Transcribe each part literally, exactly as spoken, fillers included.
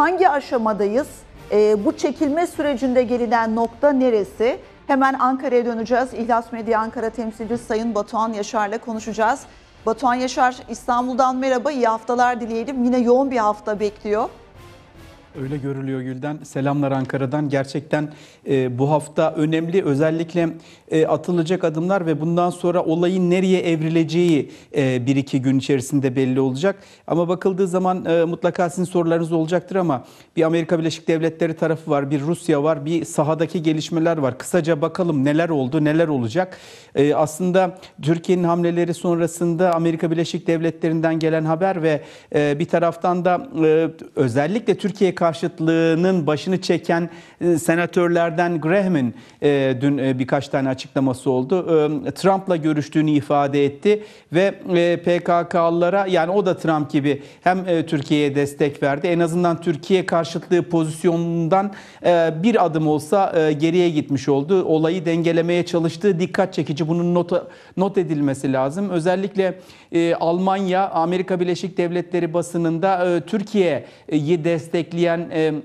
hangi aşamadayız? E, bu çekilme sürecinde gelinen nokta neresi? Hemen Ankara'ya döneceğiz. İhlas Medya Ankara temsilcisi Sayın Batuhan Yaşar'la konuşacağız. Batuhan Yaşar, İstanbul'dan merhaba, iyi haftalar dileyelim. Yine yoğun bir hafta bekliyor. Öyle görülüyor Gülden. Selamlar Ankara'dan. Gerçekten e, bu hafta önemli. Özellikle e, atılacak adımlar ve bundan sonra olayın nereye evrileceği e, bir iki gün içerisinde belli olacak. Ama bakıldığı zaman e, mutlaka sizin sorularınız olacaktır ama bir Amerika Birleşik Devletleri tarafı var, bir Rusya var, bir sahadaki gelişmeler var. Kısaca bakalım neler oldu, neler olacak. E, aslında Türkiye'nin hamleleri sonrasında Amerika Birleşik Devletleri'nden gelen haber ve e, bir taraftan da e, özellikle Türkiye karşıtlığının başını çeken e, senatörlerden Graham'in e, dün e, birkaç tane açıklaması oldu. E, Trump'la görüştüğünü ifade etti ve e, P K K'lılara, yani o da Trump gibi hem e, Türkiye'ye destek verdi. En azından Türkiye karşıtlığı pozisyonundan e, bir adım olsa e, geriye gitmiş oldu. Olayı dengelemeye çalıştığı dikkat çekici. Bunun not, not edilmesi lazım. Özellikle e, Almanya, Amerika Birleşik Devletleri basınında e, Türkiye'yi destekleyen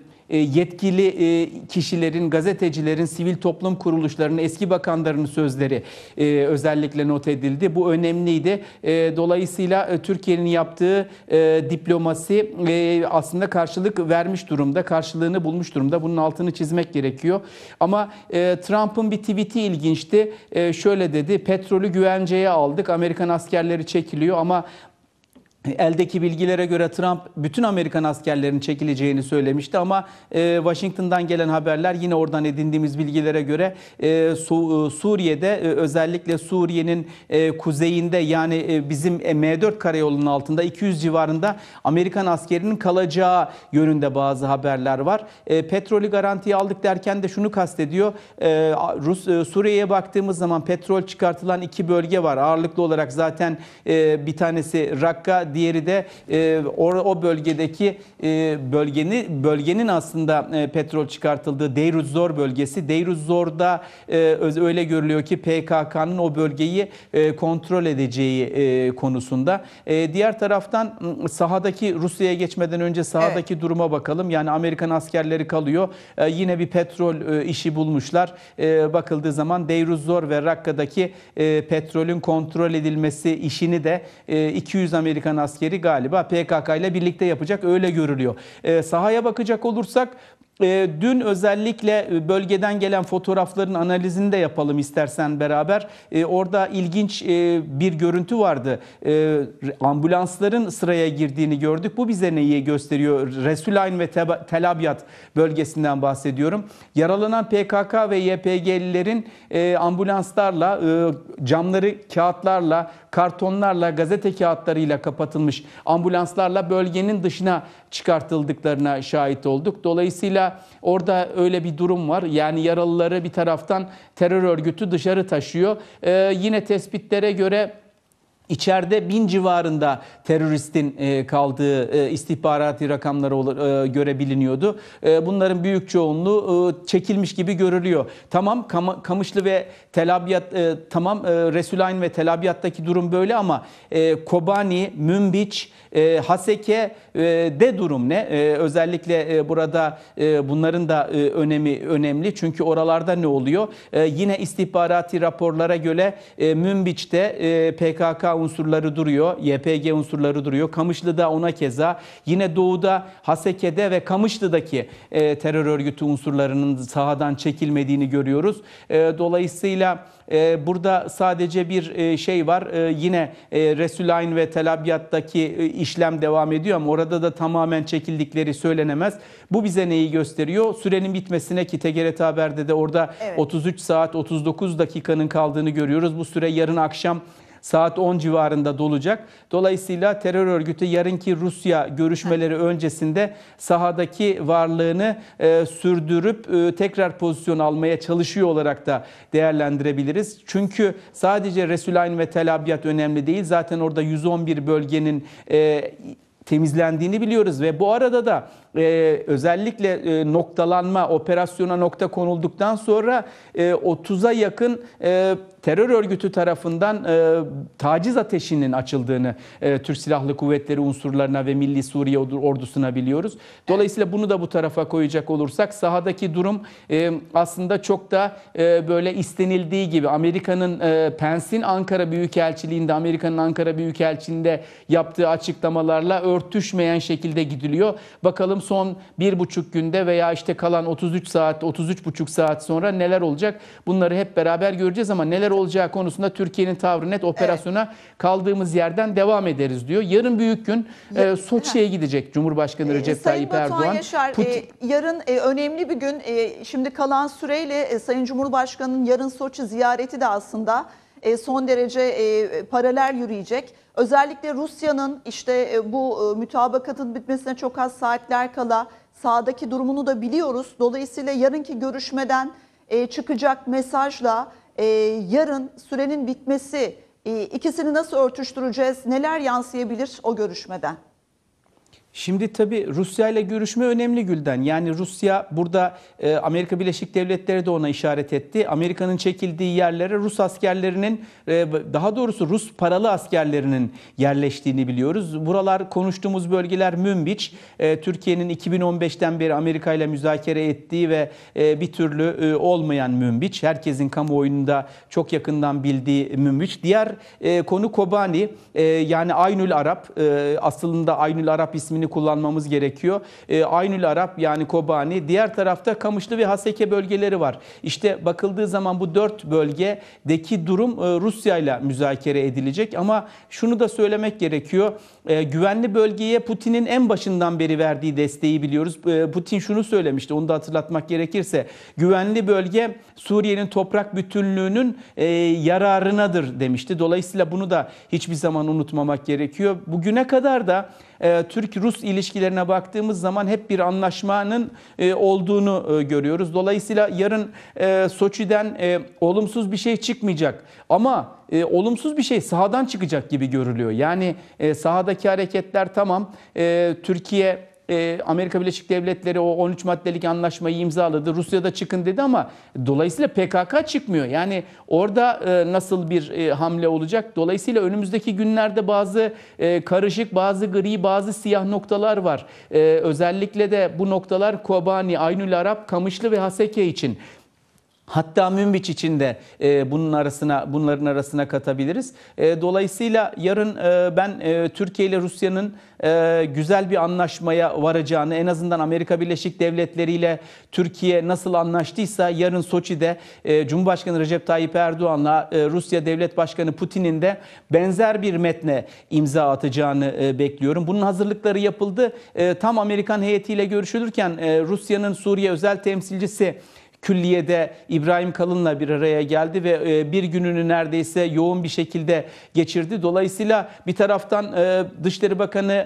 yetkili kişilerin, gazetecilerin, sivil toplum kuruluşlarının, eski bakanlarının sözleri özellikle not edildi. Bu önemliydi. Dolayısıyla Türkiye'nin yaptığı diplomasi aslında karşılık vermiş durumda, karşılığını bulmuş durumda. Bunun altını çizmek gerekiyor. Ama Trump'ın bir tweet'i ilginçti. Şöyle dedi: petrolü güvenceye aldık, Amerikan askerleri çekiliyor ama eldeki bilgilere göre Trump bütün Amerikan askerlerinin çekileceğini söylemişti ama e, Washington'dan gelen haberler, yine oradan edindiğimiz bilgilere göre e, Su, Suriye'de e, özellikle Suriye'nin e, kuzeyinde, yani e, bizim e, M dört karayolunun altında iki yüz civarında Amerikan askerinin kalacağı yönünde bazı haberler var. E, petrolü garantiye aldık derken de şunu kastediyor. E, Rus e, Suriye'ye baktığımız zaman petrol çıkartılan iki bölge var. Ağırlıklı olarak zaten e, bir tanesi Rakka, diğeri de e, o, o bölgedeki e, bölgenin bölgenin aslında e, petrol çıkartıldığı Deir ez-Zor bölgesi. Deir ez-Zor'da e, öyle görülüyor ki P K K'nın o bölgeyi e, kontrol edeceği e, konusunda. E, diğer taraftan sahadaki, Rusya'ya geçmeden önce sahadaki evet. duruma bakalım. Yani Amerikan askerleri kalıyor. E, yine bir petrol e, işi bulmuşlar. E, bakıldığı zaman Deir ez-Zor ve Rakka'daki e, petrolün kontrol edilmesi işini de e, iki yüz Amerikan askeri galiba P K K ile birlikte yapacak, öyle görülüyor. E, sahaya bakacak olursak, E, dün özellikle bölgeden gelen fotoğrafların analizini de yapalım istersen beraber. E, orada ilginç e, bir görüntü vardı. E, ambulansların sıraya girdiğini gördük. Bu bize neyi gösteriyor? Resulayn ve Tel Abyad bölgesinden bahsediyorum. Yaralanan P K K ve Y P G'lilerin e, ambulanslarla, e, camları kağıtlarla, kartonlarla, gazete kağıtlarıyla kapatılmış ambulanslarla bölgenin dışına çıkartıldıklarına şahit olduk. Dolayısıyla orada öyle bir durum var. Yani yaralıları bir taraftan terör örgütü dışarı taşıyor. Ee, yine tespitlere göre İçeride bin civarında teröristin kaldığı istihbarati rakamlara göre biliniyordu. Bunların büyük çoğunluğu çekilmiş gibi görülüyor. Tamam, Kamışlı ve Tel Abyad, tamam Resulayn ve Tel Abyad'daki durum böyle ama Kobani, Münbiç, Haseke'de durum ne? Özellikle burada bunların da önemi önemli. Çünkü oralarda ne oluyor? Yine istihbarati raporlara göre Münbiç'te P K K unsurları duruyor, Y P G unsurları duruyor. Kamışlı'da ona keza, yine doğuda Haseke'de ve Kamışlı'daki e, terör örgütü unsurlarının sahadan çekilmediğini görüyoruz. E, dolayısıyla e, burada sadece bir e, şey var. E, yine e, Resulayn ve Tel Abyad'daki e, işlem devam ediyor ama orada da tamamen çekildikleri söylenemez. Bu bize neyi gösteriyor? Sürenin bitmesine, ki T G R T Haber'de de orada evet. otuz üç saat otuz dokuz dakikanın kaldığını görüyoruz. Bu süre yarın akşam saat on civarında dolacak. Dolayısıyla terör örgütü yarınki Rusya görüşmeleri öncesinde sahadaki varlığını e, sürdürüp e, tekrar pozisyon almaya çalışıyor olarak da değerlendirebiliriz. Çünkü sadece Resulayn ve Tel Abyad önemli değil. Zaten orada yüz on bir bölgenin e, temizlendiğini biliyoruz ve bu arada da e, özellikle e, noktalanma, operasyona nokta konulduktan sonra e, otuza yakın e, terör örgütü tarafından e, taciz ateşinin açıldığını e, Türk Silahlı Kuvvetleri unsurlarına ve Milli Suriye ordusuna biliyoruz. Dolayısıyla bunu da bu tarafa koyacak olursak sahadaki durum e, aslında çok da e, böyle istenildiği gibi Amerika'nın e, Pence'in Ankara Büyükelçiliğinde, Amerika'nın Ankara Büyükelçiliğinde yaptığı açıklamalarla örtüşmeyen şekilde gidiliyor. Bakalım son bir buçuk günde veya işte kalan otuz üç saat, otuz üç buçuk saat sonra neler olacak? Bunları hep beraber göreceğiz ama neler olacağı konusunda Türkiye'nin tavrı net, operasyona evet. kaldığımız yerden devam ederiz diyor. Yarın büyük gün e, Soçi'ye gidecek Cumhurbaşkanı Recep e, Tayyip Sayın Erdoğan. Yaşar, Putin... e, yarın e, önemli bir gün. E, şimdi kalan süreyle e, Sayın Cumhurbaşkanı'nın yarın Soçi ziyareti de aslında e, son derece e, paralel yürüyecek. Özellikle Rusya'nın işte e, bu e, mütabakatın bitmesine çok az saatler kala sahadaki durumunu da biliyoruz. Dolayısıyla yarınki görüşmeden e, çıkacak mesajla e, yarın sürenin bitmesi, e, ikisini nasıl örtüştüreceğiz, neler yansıyabilir o görüşmeden? Şimdi tabii Rusya ile görüşme önemli Gülden. Yani Rusya burada e, Amerika Birleşik Devletleri de ona işaret etti. Amerika'nın çekildiği yerlere Rus askerlerinin e, daha doğrusu Rus paralı askerlerinin yerleştiğini biliyoruz. Buralar konuştuğumuz bölgeler Münbiç. E, Türkiye'nin iki bin on beşten beri Amerika ile müzakere ettiği ve e, bir türlü e, olmayan Münbiç. Herkesin kamuoyunda çok yakından bildiği Münbiç. Diğer e, konu Kobani. E, yani Aynül Arap. E, aslında Aynül Arap ismini kullanmamız gerekiyor. E, Aynül Arap yani Kobani. Diğer tarafta Kamışlı ve Haseke bölgeleri var. İşte bakıldığı zaman bu dört bölgedeki durum e, Rusya ile müzakere edilecek. Ama şunu da söylemek gerekiyor. E, güvenli bölgeye Putin'in en başından beri verdiği desteği biliyoruz. E, Putin şunu söylemişti. Onu da hatırlatmak gerekirse. Güvenli bölge Suriye'nin toprak bütünlüğünün e, yararınadır demişti. Dolayısıyla bunu da hiçbir zaman unutmamak gerekiyor. Bugüne kadar da e, Türk-Rus ilişkilerine baktığımız zaman hep bir anlaşmanın e, olduğunu e, görüyoruz. Dolayısıyla yarın e, Soçi'den e, olumsuz bir şey çıkmayacak. Ama e, olumsuz bir şey sahadan çıkacak gibi görülüyor. Yani e, sahadaki hareketler tamam. E, Türkiye Amerika Birleşik Devletleri o on üç maddelik anlaşmayı imzaladı. Rusya'da çıkın dedi ama dolayısıyla P K K çıkmıyor. Yani orada nasıl bir hamle olacak? Dolayısıyla önümüzdeki günlerde bazı karışık, bazı gri, bazı siyah noktalar var. Özellikle de bu noktalar Kobani, Aynül Arap, Kamışlı ve Haseke için. Hatta Münbiç için de e, bunun arasına, bunların arasına katabiliriz. E, dolayısıyla yarın e, ben e, Türkiye ile Rusya'nın e, güzel bir anlaşmaya varacağını, en azından Amerika Birleşik Devletleri ile Türkiye nasıl anlaştıysa yarın Soçi'de e, Cumhurbaşkanı Recep Tayyip Erdoğan'la e, Rusya Devlet Başkanı Putin'in de benzer bir metne imza atacağını e, bekliyorum. Bunun hazırlıkları yapıldı. E, tam Amerikan heyetiyle görüşülürken e, Rusya'nın Suriye özel temsilcisi Külliye'de İbrahim Kalın'la bir araya geldi ve bir gününü neredeyse yoğun bir şekilde geçirdi. Dolayısıyla bir taraftan Dışişleri Bakanı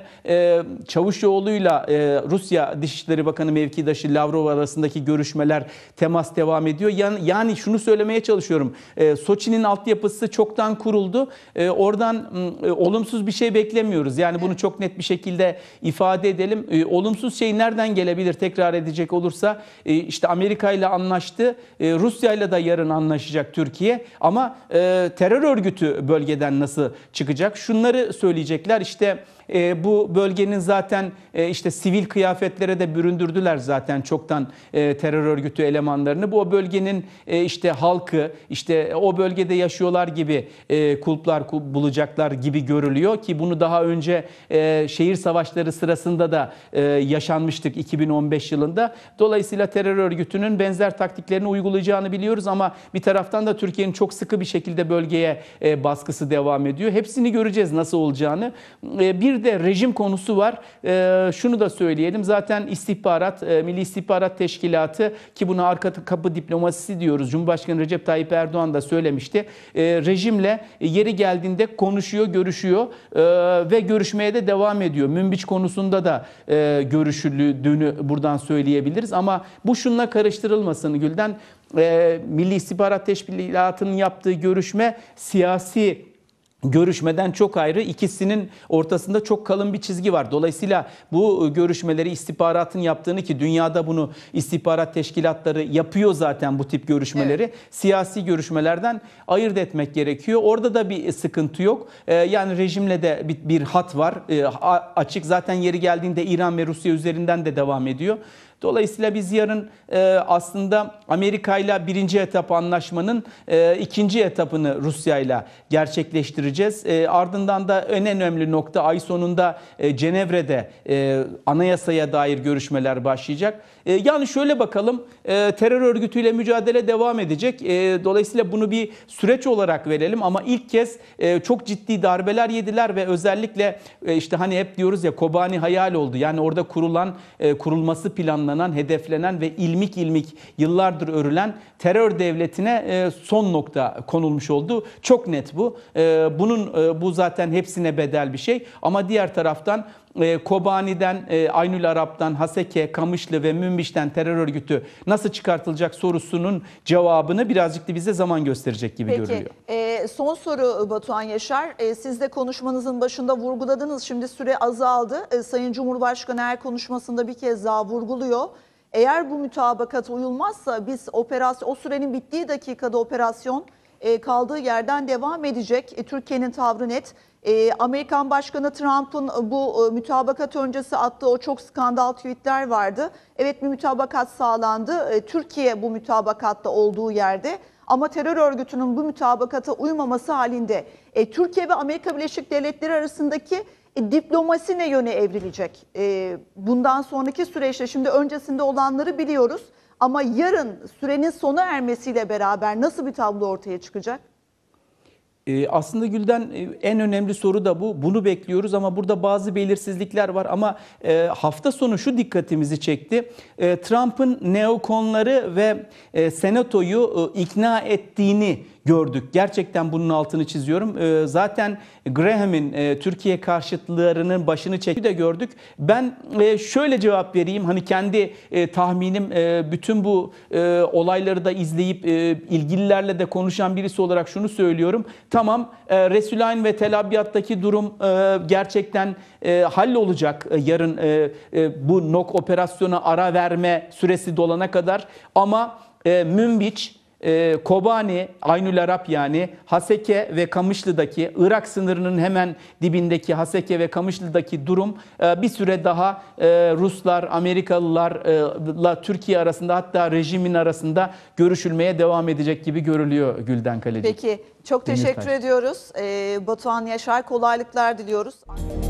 Çavuşoğlu'yla Rusya Dışişleri Bakanı mevkidaşı Lavrov arasındaki görüşmeler, temas devam ediyor. Yani şunu söylemeye çalışıyorum. Soçi'nin altyapısı çoktan kuruldu. Oradan olumsuz bir şey beklemiyoruz. Yani bunu çok net bir şekilde ifade edelim. Olumsuz şey nereden gelebilir tekrar edecek olursa işte Amerika ile anlaştı. Rusya ile de yarın anlaşacak Türkiye. Ama e, terör örgütü bölgeden nasıl çıkacak? Şunları söyleyecekler. İşte e, bu bölgenin zaten e, işte sivil kıyafetlere de büründürdüler zaten çoktan e, terör örgütü elemanlarını. Bu o bölgenin e, işte halkı, işte o bölgede yaşıyorlar gibi e, kulplar bulacaklar gibi görülüyor ki bunu daha önce e, şehir savaşları sırasında da e, yaşanmıştık iki bin on beş yılında. Dolayısıyla terör örgütünün benzer taktiklerini uygulayacağını biliyoruz ama bir taraftan da Türkiye'nin çok sıkı bir şekilde bölgeye e, baskısı devam ediyor. Hepsini göreceğiz nasıl olacağını. E, bir de rejim konusu var. E, şunu da söyleyelim. Zaten istihbarat, e, Milli İstihbarat Teşkilatı ki buna arka kapı diplomasisi diyoruz. Cumhurbaşkanı Recep Tayyip Erdoğan da söylemişti. E, rejimle yeri geldiğinde konuşuyor, görüşüyor e, ve görüşmeye de devam ediyor. Münbiç konusunda da e, görüşüldüğünü buradan söyleyebiliriz ama bu şununla karıştırılmasın Gülden. E, Milli İstihbarat Teşkilatı'nın yaptığı görüşme siyasi görüşmeden çok ayrı, ikisinin ortasında çok kalın bir çizgi var. Dolayısıyla bu görüşmeleri istihbaratın yaptığını, ki dünyada bunu istihbarat teşkilatları yapıyor zaten, bu tip görüşmeleri evet. siyasi görüşmelerden ayırt etmek gerekiyor. Orada da bir sıkıntı yok. Ee, yani rejimle de bir, bir hat var. Ee, açık, zaten yeri geldiğinde İran ve Rusya üzerinden de devam ediyor. Dolayısıyla biz yarın e, aslında Amerika ile birinci etap anlaşmanın e, ikinci etapını Rusya ile gerçekleştireceğiz. E, ardından da en önemli nokta, ay sonunda e, Cenevre'de e, anayasaya dair görüşmeler başlayacak. E, yani şöyle bakalım, e, terör örgütüyle mücadele devam edecek. E, dolayısıyla bunu bir süreç olarak verelim, ama ilk kez e, çok ciddi darbeler yediler ve özellikle e, işte hani hep diyoruz ya, Kobani hayal oldu. Yani orada kurulan, e, kurulması planlanan, hedeflenen ve ilmik ilmik yıllardır örülen terör devletine e, son nokta konulmuş oldu. Çok net bu. E, bunun e, bu zaten hepsine bedel bir şey. Ama diğer taraftan e, Kobani'den, e, Aynül Arap'tan, Haseke, Kamışlı ve Münbiş'ten terör örgütü nasıl çıkartılacak sorusunun cevabını birazcık da bize zaman gösterecek gibi Peki, görünüyor. E, son soru Batuhan Yaşar. E, siz de konuşmanızın başında vurguladınız. Şimdi süre azaldı. E, Sayın Cumhurbaşkanı her konuşmasında bir kez daha vurguluyor. Eğer bu mütabakata uyulmazsa biz operasyon, o sürenin bittiği dakikada operasyon e, kaldığı yerden devam edecek. E, Türkiye'nin tavrı net. E, Amerikan Başkanı Trump'ın bu e, mütabakat öncesi attığı o çok skandal tweetler vardı. Evet, bir mütabakat sağlandı. E, Türkiye bu mütabakatta olduğu yerde. Ama terör örgütünün bu mütabakata uymaması halinde e, Türkiye ve Amerika Birleşik Devletleri arasındaki e, diplomasi ne yöne evrilecek? E, bundan sonraki süreçte, şimdi öncesinde olanları biliyoruz. Ama yarın sürenin sona ermesiyle beraber nasıl bir tablo ortaya çıkacak? Ee, aslında Gülden, en önemli soru da bu. Bunu bekliyoruz ama burada bazı belirsizlikler var. Ama e, hafta sonu şu dikkatimizi çekti. E, Trump'ın neokonları ve e, senatoyu e, ikna ettiğini gördük. Gerçekten bunun altını çiziyorum. E, zaten Graham'in e, Türkiye karşıtlarının başını çekti de gördük. Ben e, şöyle cevap vereyim. Hani kendi e, tahminim, e, bütün bu e, olayları da izleyip e, ilgililerle de konuşan birisi olarak şunu söylüyorum. Tamam, e, Resulayn ve Tel Abyad'daki durum e, gerçekten e, hallolacak e, yarın e, e, bu N O K operasyona ara verme süresi dolana kadar. Ama e, Münbiç, e, Kobani, Aynül Arap yani Haseke ve Kamışlı'daki, Irak sınırının hemen dibindeki Haseke ve Kamışlı'daki durum e, bir süre daha e, Ruslar, Amerikalılarla Türkiye arasında, hatta rejimin arasında görüşülmeye devam edecek gibi görülüyor Gülden Kaleci. Peki, çok teşekkür ediyoruz. Ee, Batuhan Yaşar, kolaylıklar diliyoruz.